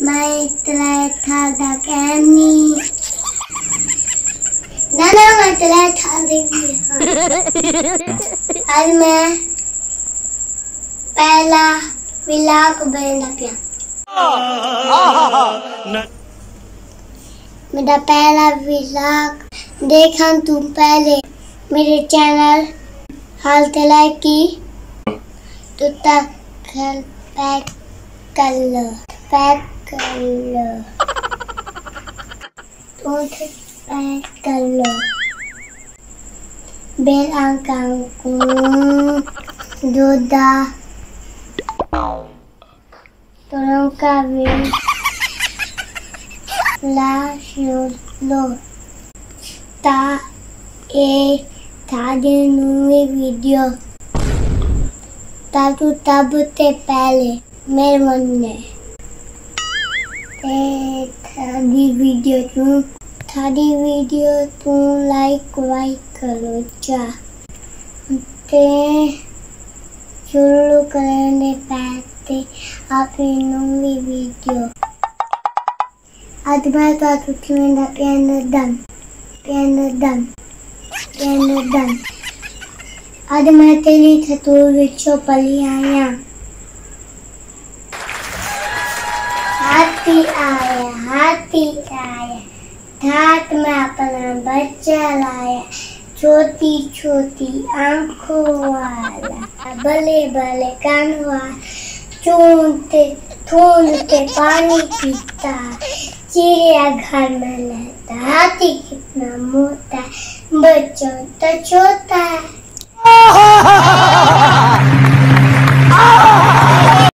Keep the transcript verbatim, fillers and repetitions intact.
मैं तेरा था डकैनी ना ना मैं तेरा था देवी। आज मैं पहला व्लॉग बना पिया। मेरा पहला व्लॉग देखा तुम पहले मेरे चैनल हाल सराइकी तो तक पैक कर लो पैक कर लो तो पैक कर लो बेल आंकांकू जोदा तोरों का भी लाश लो ता ए था नूए वीडियो ताकि तब ते पहले मेरे मन में ते थादी वीडियो तू थादी वीडियो तू लाइक वाइक करो जा ते शुरू करने पहले अपनी नूई वीडियो आज मैं तो तुझे मेरा पियानो दम पियानो दम पियानो दम आज मैं तेरी छतूर विचो पली आया हाथी आया हाथी आया ठाट में अपना बच्चा लाया छोटी छोटी आंखों वाला भले भले कान वाला चूंटे ठूंठते पानी पीता चिड़िया घर में रहता हाथी कितना मोटा बच्चों तो छोटा है।